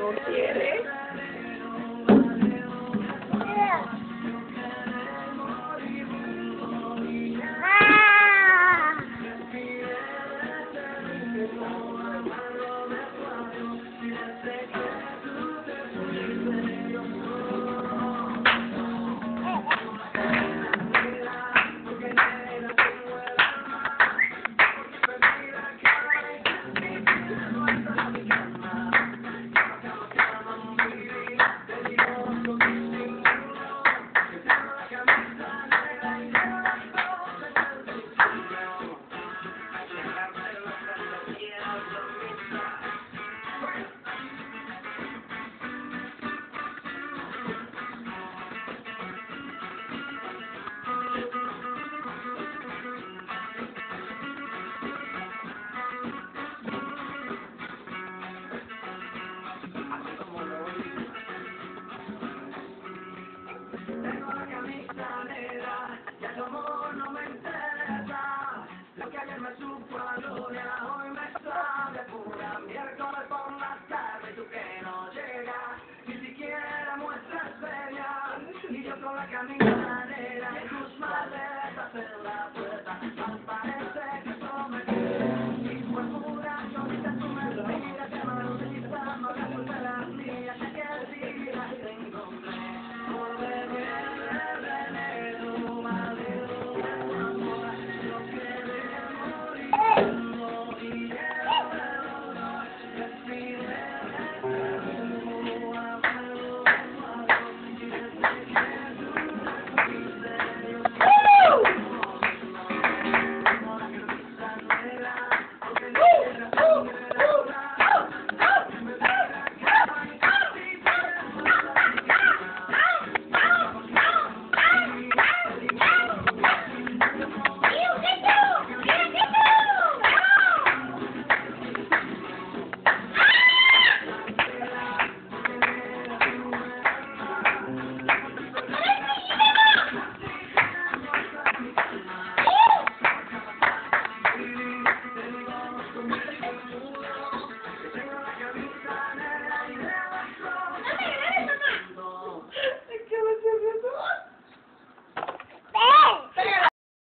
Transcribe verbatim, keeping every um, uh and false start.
no quiere. Ya tu amor no me interesa, lo que ayer me supo a gloria, hoy me sabe a pura miércoles por la tarde, tú que no llegas, ni siquiera muestras señas, y yo con la caminadera y tus maletas en la puerta.